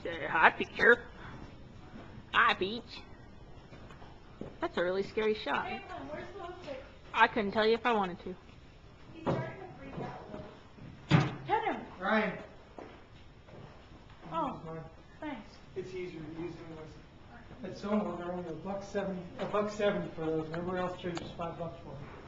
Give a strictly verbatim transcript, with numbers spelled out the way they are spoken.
Say hi, Peter. Hi, Peach. That's a really scary shot. Hey, Mom, where's the lipstick? I couldn't tell you if I wanted to. He's starting to freak out. Pet him. Ryan. Oh, thanks. It's easier to use than this. At Soma, they're only a buck seventy, a buck seventy for those. Everywhere else charges five bucks for them.